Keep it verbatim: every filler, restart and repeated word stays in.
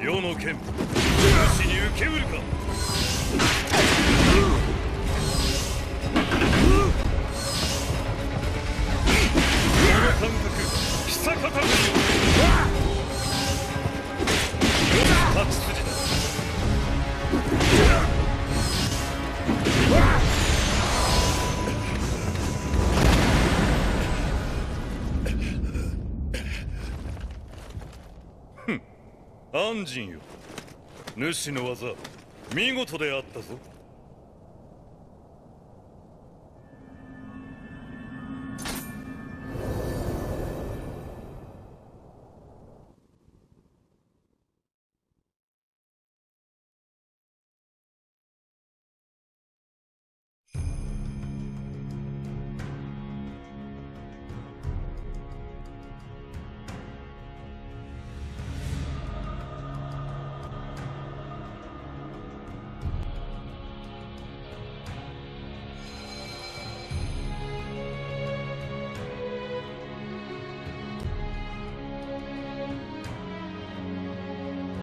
世の剣主に受けうるか。この感覚久方ぶりよ。八筋だ。ふん、安心よ。主の技見事であったぞ。